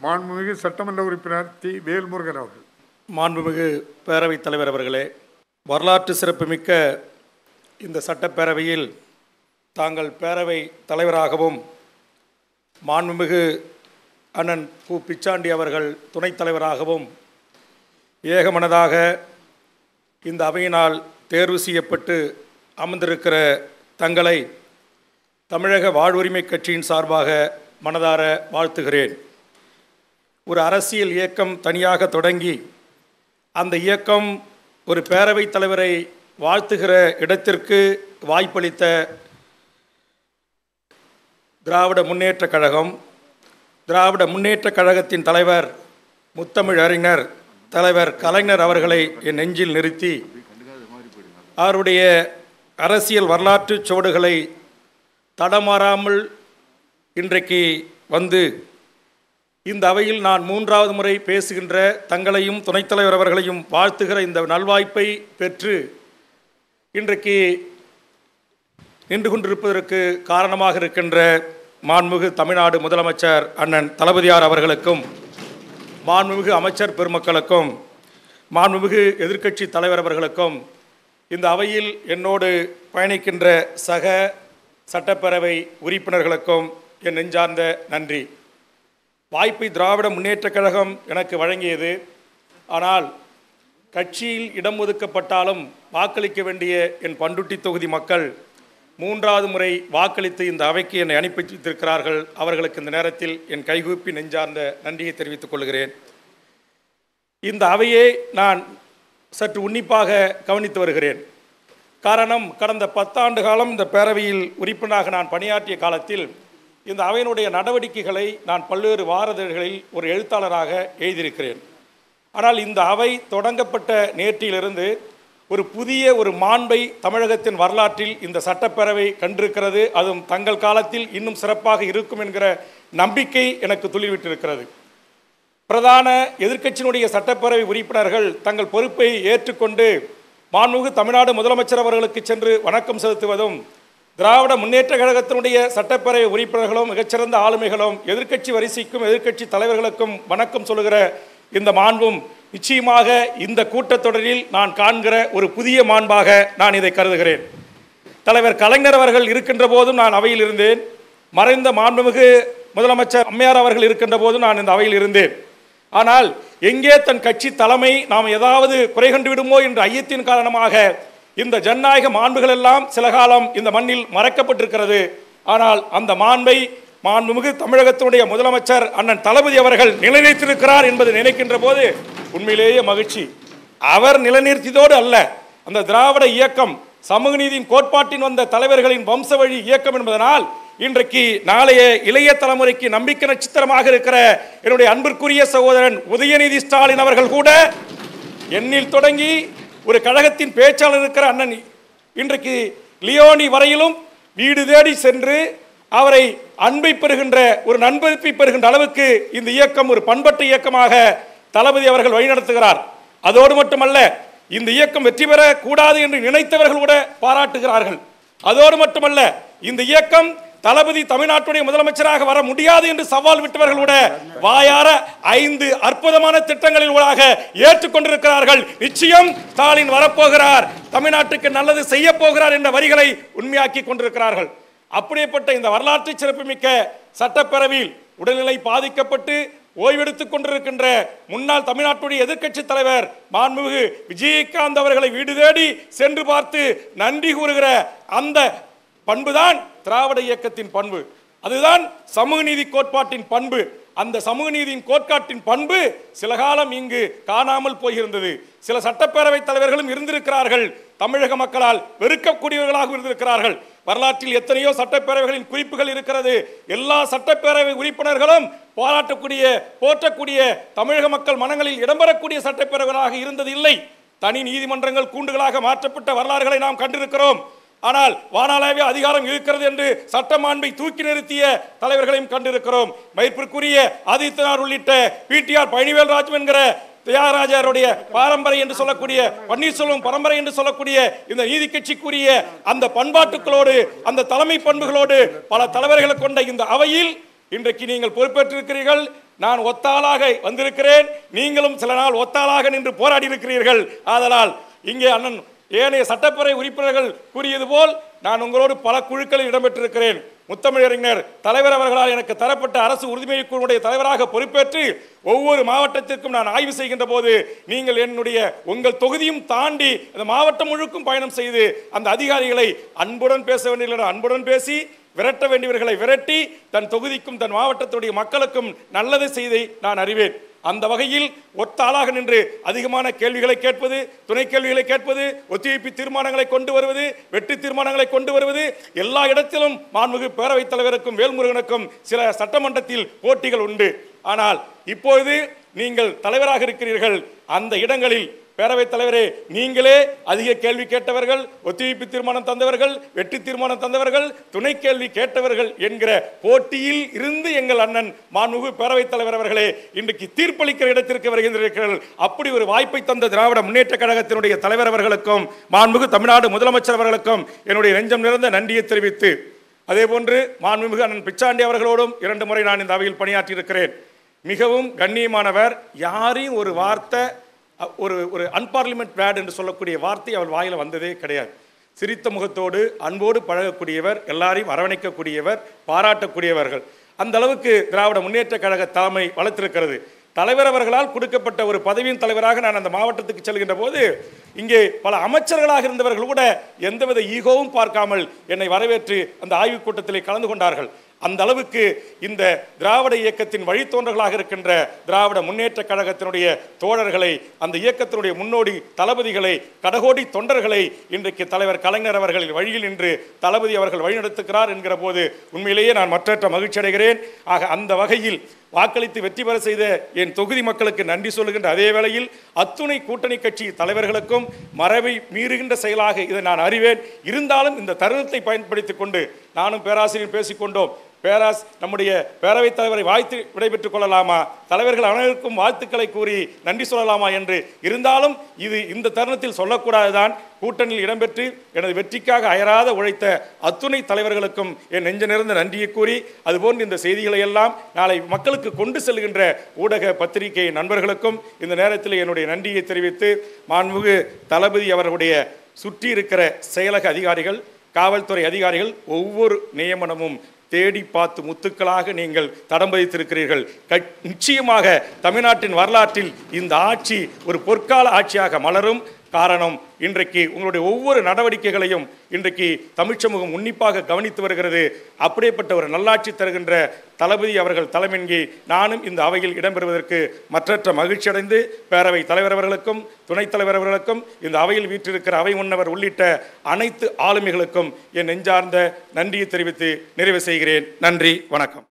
மாண்புமிகு சட்டமன்ற உறுப்பினர் T.Velmurugan அவர்கள். மாண்புமிகு பேரவைத் தலைவர் அவர்களே, வரலாற்று சிறப்புமிக்க இந்த சட்டப்பேரவையில் தாங்கள் பேரவை தலைவராகவும் மாண்புமிகு அண்ணன் பிச்சாண்டி அவர்கள் துணைத் தலைவராகவும் ஏகமனதாக இந்த அவையினால் தேர்வு செய்யப்பட்டு அமர்ந்திருக்கிற தங்களை தமிழக வாழ்வுரிமை கட்சியின் சார்பாக மனதார வாழ்த்துகிறேன். ஒரு அரசியல் இயக்கம் தனியாக தொடங்கி அந்த இயக்கம் ஒரு பேரவைத் தலைவரை வாழ்த்துகிற இடத்திற்கு வாய்ப்பளித்த திராவிட முன்னேற்றக் கழகம், திராவிட முன்னேற்றக் கழகத்தின் தலைவர் முத்தமிழ் அறிஞர் தலைவர் கலைஞர் அவர்களை என் நெஞ்சில் நிறுத்தி அவருடைய அரசியல் வரலாற்று சுவடுகளை தடமாறாமல் இன்றைக்கு வந்து இந்த அவையில் நான் 3வது முறை பேசுகின்ற தங்களையும் துணைத் தலைவர் அவர்களையும் வாழ்த்துகிற இந்த நல்வாய்ப்பை பெற்று இன்றைக்கு நின்று கொண்டிருப்பதற்கு காரணமாக இருக்கின்ற மாண்புமிகு தமிழ்நாடு முதலமைச்சர் அண்ணன் தளபதியார் அவர்களுக்கும், மாண்புமிகு அமைச்சர் பெருமக்களுக்கும், மாண்புமிகு எதிர்க்கட்சி தலைவர் அவர்களுக்கும், இந்த அவையில் என்னோடு பயணிக்கின்ற சக சட்டப்பேரவை உறுப்பினர்களுக்கும் என் நெஞ்சார்ந்த நன்றி. வாய்ப்பை திராவிட முன்னேற்றக் கழகம் எனக்கு வழங்கியது. ஆனால் கட்சியில் இடம் ஒதுக்கப்பட்டாலும் வாக்களிக்க வேண்டிய என் பண்டுட்டி தொகுதி மக்கள் 3வது முறை வாக்களித்து இந்த அவைக்கு என்னை அனுப்பி வைத்திருக்கிறார்கள். அவர்களுக்கு இந்த நேரத்தில் என் கைகூப்பி நெஞ்சார்ந்த நன்றியை தெரிவித்துக் கொள்கிறேன். இந்த அவையை நான் சற்று உன்னிப்பாக கவனித்து வருகிறேன். காரணம், கடந்த 10 ஆண்டு காலம் இந்த பேரவையில் உறுப்பினராக நான் பணியாற்றிய காலத்தில் இந்த அவையினுடைய நடவடிக்கைகளை நான் பல்வேறு வாரதழ்களில் ஒரு எழுத்தாளராக எழுதியிருக்கிறேன். ஆனால் இந்த அவை தொடங்கப்பட்ட நேற்றிலிருந்து ஒரு புதிய ஒரு மாண்பை தமிழகத்தின் வரலாற்றில் இந்த சட்டப்பேரவை கண்டிருக்கிறது. அதுவும் தங்கள் காலத்தில் இன்னும் சிறப்பாக இருக்கும் என்கிற நம்பிக்கை எனக்கு துளிவிட்டிருக்கிறது. பிரதான எதிர்க்கட்சியினுடைய சட்டப்பேரவை உறுப்பினர்கள் தங்கள் பொறுப்பை ஏற்றுக்கொண்டு மாண்புமிகு தமிழ்நாடு முதலமைச்சர் அவர்களுக்கு சென்று வணக்கம் செலுத்துவதும், திராவிட முன்னேற்ற கழகத்தினுடைய சட்டப்பேரவை உறுப்பினர்களும் மிகச்சிறந்த ஆளுமைகளும் எதிர்க்கட்சி வரிசைக்கும் எதிர்க்கட்சி தலைவர்களுக்கும் வணக்கம் சொல்லுகிற இந்த மாண்பும் நிச்சயமாக இந்த கூட்டத்தொடரில் நான் காண்கிற ஒரு புதிய மாண்பாக நான் இதை கருதுகிறேன். தலைவர் கலைஞர் அவர்கள் இருக்கின்ற போதும் நான் அவையில் இருந்தேன். மறைந்த மாண்புமிகு முதலமைச்சர் அம்மையார் அவர்கள் இருக்கின்ற போதும் நான் இந்த அவையில் இருந்தேன். ஆனால் எங்கே தன் கட்சி தலைமை நாம் ஏதாவது குறை கண்டு விடுமோ என்ற ஐயத்தின் காரணமாக இந்த ஜனநாயக மாண்புகள் எல்லாம் சில காலம் இந்த மண்ணில் மறைக்கப்பட்டிருக்கிறது. ஆனால் அந்த மாண்பை மாண்புமிகு தமிழகத்தினுடைய முதலமைச்சர் அண்ணன் தளபதி அவர்கள் நிலைநிறுத்தியிருக்கிறார் என்பதை நினைக்கின்ற போது உண்மையிலேயே மகிழ்ச்சி. அவர் நிலைநிறுத்தியதோடு அல்ல, அந்த திராவிட இயக்கம் சமூக நீதியின் கோட்பாட்டின் வந்த தலைவர்களின் வம்சவழி இயக்கம் என்பதனால் இன்றைக்கு நாளைய இளைய தலைமுறைக்கு நம்பிக்கை நட்சத்திரமாக இருக்கிற என்னுடைய அன்பிற்குரிய சகோதரன் உதயநிதி ஸ்டாலின் அவர்கள் கூட எண்ணில் தொடங்கி ஒரு கழகத்தின் பேச்சாளர் இருக்கிற அண்ணன் இன்றைக்கு லியோனி வரையிலும் வீடு தேடி சென்று அவரை அன்பை பெறுகின்ற ஒரு நண்பர்ப்பை பெறுகின்ற அளவுக்கு இந்த இயக்கம் ஒரு பண்பட்ட இயக்கமாக தளபதி அவர்கள் வழிநடத்துகிறார். அதோடு மட்டுமல்ல, இந்த இயக்கம் வெற்றி பெறக்கூடாது என்று நினைத்தவர்கள் கூட பாராட்டுகிறார்கள். அதோடு மட்டுமல்ல, இந்த இயக்கம் தளபதி தமிழ்நாட்டுடைய முதலமைச்சராக வர முடியாது என்று சவால் விட்டவர்கள் கூட வாயார 5 அற்புதமான திட்டங்களில் ஊடாக ஏற்றுக்கொண்டிருக்கிறார்கள். நிச்சயம் ஸ்டாலின் வரப்போகிறார், தமிழ்நாட்டுக்கு நல்லது செய்ய போகிறார் என்ற வரிகளை உண்மையாக்கி கொண்டிருக்கிறார்கள். அப்படிப்பட்ட இந்த வரலாற்று சிறப்புமிக்க சட்டப்பேரவையில் உடல்நிலை பாதிக்கப்பட்டு ஓய்வெடுத்துக் கொண்டிருக்கின்ற முன்னாள் தமிழ்நாட்டுடைய எதிர்க்கட்சி தலைவர் மாண்புமிகு விஜயகாந்த் அவர்களை வீடு தேடி சென்று பார்த்து நன்றி கூறுகிற அந்த பண்புதான் திராவிட இயக்கத்தின் பண்பு. அதுதான் சமூக நீதி கோட்பாட்டின் பண்பு. அந்த சமூக நீதியின் கோட்பாட்டின் பண்பு சில காலம் இங்கு காணாமல் போயிருந்தது. சில சட்டப்பேரவை தலைவர்களும் இருந்திருக்கிறார்கள், தமிழக மக்களால் வெறுக்கக்கூடியவர்களாக இருந்திருக்கிறார்கள். வரலாற்றில் எத்தனையோ சட்டப்பேரவைகளின் குறிப்புகள் இருக்கிறது. எல்லா சட்டப்பேரவை உறுப்பினர்களும் பாராட்டக்கூடிய போற்றக்கூடிய தமிழக மக்கள் மனங்களில் இடம்பெறக்கூடிய சட்டப்பேரவைகளாக இருந்தது இல்லை. தனி நீதிமன்றங்கள் கூண்டுகளாக மாற்றப்பட்ட வரலாறுகளை நாம் கண்டிருக்கிறோம். ஆனால் வானாளாவிய அதிகாரம் இருக்கிறது என்று சட்டமாண்பை தூக்கி நிறுத்திய தலைவர்களையும் கண்டிருக்கிறோம். மதிப்பிற்குரிய ஆதித்யநாத் உள்ளிட்ட பிடிஆர் பழனிவேல்ராஜ் என்கிற தியாகராஜருடைய பாரம்பரை என்று சொல்லக்கூடிய பன்னீர்செல்வம் பரம்பரை என்று சொல்லக்கூடிய இந்த நீதி கட்சிக்குரிய அந்த பண்பாட்டுகளோடு அந்த தலைமை பண்புகளோடு பல தலைவர்களை கொண்ட இந்த அவையில் இன்றைக்கு நீங்கள் பொறுப்பேற்றிருக்கிறீர்கள். நான் ஒத்தாளாக வந்திருக்கிறேன். நீங்களும் சில நாள் ஒத்தாளாக நின்று போராடி இருக்கிறீர்கள். ஆதலால் இங்கே அண்ணன் ஏனைய சட்டப்பேரவை உறுப்பினர்கள் கூறியது போல் நான் உங்களோடு பல குழுக்களில் இடம்பெற்றிருக்கிறேன். முத்தமிழறிஞர் தலைவர் அவர்களால் எனக்கு தரப்பட்ட அரசு உறுதிமொழி குழுவுடைய தலைவராக பொறுப்பேற்று ஒவ்வொரு மாவட்டத்திற்கும் நான் ஆய்வு செய்கின்ற போது நீங்கள் உங்கள் தொகுதியும் தாண்டி அந்த மாவட்டம் முழுக்கும் பயணம் செய்து அந்த அதிகாரிகளை அன்புடன் பேச வேண்டிய அன்புடன் பேசி, விரட்ட வேண்டியவர்களை விரட்டி, தன் தொகுதிக்கும் தன் மாவட்டத்துடைய மக்களுக்கும் நல்லதை செய்தை நான் அறிவேன். அந்த வகையில் ஒத்த ஆளாக நின்று அதிகமான கேள்விகளை கேட்பது, துணை கேள்விகளை கேட்பது, ஒத்திவைப்பு தீர்மானங்களை கொண்டு வருவது, வெற்றி தீர்மானங்களை கொண்டு வருவது, எல்லா இடத்திலும் மாண்புமிகு பேரவைத் தலைவருக்கும் வேல்முருகனுக்கும் சில சட்டமன்றத்தில் போட்டிகள் உண்டு. ஆனால் இப்பொழுது நீங்கள் தலைவராக இருக்கிறீர்கள். அந்த இடங்களில் பேரவைத் தலைவரே, நீங்களே அதிக கேள்வி கேட்டவர்கள், ஒத்திவைப்பு தீர்மானம் தந்தவர்கள், வெற்றி தீர்மானம் தந்தவர்கள், துணை கேள்வி கேட்டவர்கள் என்கிற போட்டியில் இருந்து எங்கள் அண்ணன் மாண்புமிகு பேரவைத் தலைவர் அவர்களே இன்றைக்கு தீர்ப்பளிக்கிற இடத்திற்கு வருகின்றீர்கள். அப்படி ஒரு வாய்ப்பை தந்த திராவிட முன்னேற்ற கழகத்தினுடைய தலைவர் அவர்களுக்கும் மாண்புமிகு தமிழ்நாடு முதலமைச்சர் அவர்களுக்கும் என்னுடைய நெஞ்சம் நிறைந்த நன்றியை தெரிவித்து, அதேபோன்று மாண்புமிகு அண்ணன் பிச்சாண்டி அவர்களோடும் 2 முறை நான் இந்த அவையில் பணியாற்றியிருக்கிறேன். மிகவும் கண்ணியமானவர். யாரையும் ஒரு வார்த்தை, ஒரு அன்பார்லிமெண்ட் வேர்டு என்று சொல்லக்கூடிய வார்த்தை அவர் வாயில் வந்ததே கிடையாது. சிரித்த முகத்தோடு அன்போடு பழகக்கூடியவர், எல்லாரையும் அரவணைக்கக்கூடியவர், பாராட்டக்கூடியவர்கள். அந்த அளவுக்கு திராவிட முன்னேற்ற கழக தலைமை வளர்த்திருக்கிறது. தலைவர் அவர்களால் கொடுக்கப்பட்ட ஒரு பதவியின் தலைவராக நான் அந்த மாவட்டத்துக்கு செல்கின்ற போது இங்கே பல அமைச்சர்களாக இருந்தவர்கள் கூட எந்தவித ஈகோவும் பார்க்காமல் என்னை வரவேற்று அந்த ஆய்வுக் கூட்டத்திலே கலந்து கொண்டார்கள். அந்த அளவுக்கு இந்த திராவிட இயக்கத்தின் வழித்தோன்றல்களாக இருக்கின்ற திராவிட முன்னேற்ற கழகத்தினுடைய தோழர்களை, அந்த இயக்கத்தினுடைய முன்னோடி தளபதிகளை, கடகோடி தொண்டர்களை இன்றைக்கு தலைவர் கலைஞர் அவர்களின் வழியில் நின்று தளபதி அவர்கள் வழிநடத்துகிறார் என்கிற போது உண்மையிலேயே நான் மற்றற்ற மகிழ்ச்சி அடைகிறேன். ஆக அந்த வகையில் வாக்களித்து வெற்றி பெற செய்த என் தொகுதி மக்களுக்கு நன்றி சொல்லுகின்ற அதே வேளையில் அத்துணை கூட்டணி கட்சி தலைவர்களுக்கும் மரபை மீறுகின்ற செயலாக இதை நான் அறிவேன். இருந்தாலும் இந்த தருணத்தை பயன்படுத்திக் கொண்டு நானும் பேராசிரியர் பேசிக்கொண்டோம். நம்முடைய பேரவைத் தலைவரை வாழ்த்து விடைபெற்றுக் கொள்ளலாமா, தலைவர்கள் அனைவருக்கும் வாழ்த்துக்களை கூறி நன்றி சொல்லலாமா என்று இருந்தாலும் இது இந்த தருணத்தில் சொல்லக்கூடாதுதான். கூட்டணியில் இடம்பெற்று எனது வெற்றிக்காக அயராத உழைத்த அத்துணை தலைவர்களுக்கும் என் நெஞ்ச நிறைந்த நன்றியை கூறி, அதுபோன்று இந்த செய்திகளை எல்லாம் நாளை மக்களுக்கு கொண்டு செல்கின்ற ஊடக பத்திரிகை நண்பர்களுக்கும் இந்த நேரத்தில் என்னுடைய நன்றியை தெரிவித்து, மாண்புமிகு தளபதி அவர்களுடைய சுற்றி இருக்கிற செயலக அதிகாரிகள், காவல்துறை அதிகாரிகள் ஒவ்வொரு நியமனமும் தேடி பார்த்து முத்துக்களாக நீங்கள் தடம் பதித்திருக்கிறீர்கள். நிச்சயமாக தமிழ்நாட்டின் வரலாற்றில் இந்த ஆட்சி ஒரு பொற்கால ஆட்சியாக மலரும். காரணம், இன்றைக்கு உங்களுடைய ஒவ்வொரு நடவடிக்கைகளையும் இன்றைக்கு தமிழ் சமூகம் உன்னிப்பாக கவனித்து வருகிறது. அப்படிப்பட்ட ஒரு நல்லாட்சி தருகின்ற தளபதி அவர்கள் தலைமையின்கி நானும் இந்த அவையில் இடம்பெறுவதற்கு மற்றற்ற மகிழ்ச்சி அடைந்து பேரவை தலைவர் அவர்களுக்கும் துணைத் தலைவர் அவர்களுக்கும் இந்த அவையில் வீற்றிருக்கிற அவை முன்னவர் உள்ளிட்ட அனைத்து ஆளுமைகளுக்கும் என் நெஞ்சார்ந்த நன்றியை தெரிவித்து நிறைவு செய்கிறேன். நன்றி, வணக்கம்.